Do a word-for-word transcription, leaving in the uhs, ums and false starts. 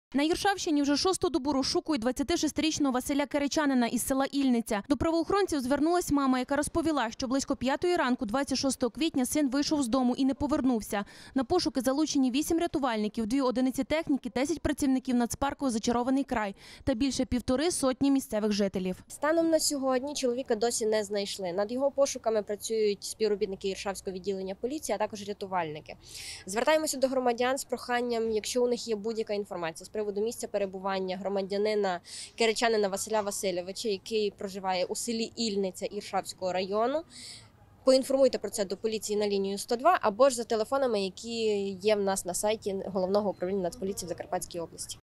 На Іршавщині вже шосту добу розшукують двадцятишестирічного Василя Киричанина із села Ільниця. До правоохоронців звернулась мама, яка розповіла, що близько п'ятої ранку двадцять шостого квітня син вийшов з дому і не повернувся. На пошуки залучені вісім рятувальників, дві одиниці техніки, десять працівників нацпарку «Зачарований край» та більше півтори сотні місцевих жителів. Станом на сьогодні чоловіка досі не знайшли. Над його пошуками працюють співробітники Іршавського відділення поліції, а також рятувальники. Звертаємося до громадян з проханням, якщо у них є будь-яка інформація з приводу місця перебування громадянина Киричанина Василя Васильовича, який проживає у селі Ільниця Іршавського району, поінформуйте про це до поліції на лінію сто два або ж за телефонами, які є в нас на сайті Головного управління Нацполіції в Закарпатській області.